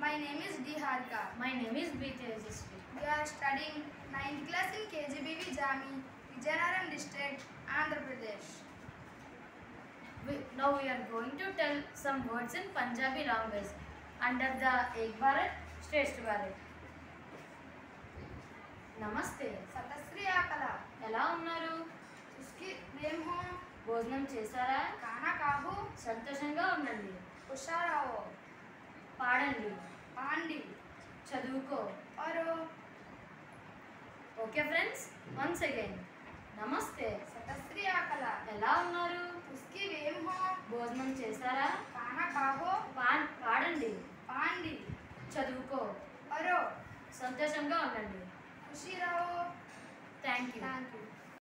My name is D. Harika. My name is B. Tejasvi. We are studying 9th class in KGBV Jami, Vijayanaram district, Andhra Pradesh. Now we are going to tell some words in Punjabi language under the Ek Bharat Shresth Bharat. నమస్తే. సతశ్రీ ఆకలా. ఎలా ఉన్నారు? ఉస్కి ప్రేమ్ హో. భోజనం చేశారా? ఖానా కాహు. సంతోషంగా ఉండండి. హుషారావో. పాడండి. పాండి. చదువుకో. అరో. Okay friends, once again. నమస్తే. సతశ్రీ ఆకలా. ఎలా ఉన్నారు? ఉస్కి ప్రేమ్ హో. భోజనం చేశారా? ఖానా కాహు. పాడండి. పాండి. చదువుకో. అరో. సంతోషంగా ఉండండి. ఖుషి రహో. Thank you. Thank you.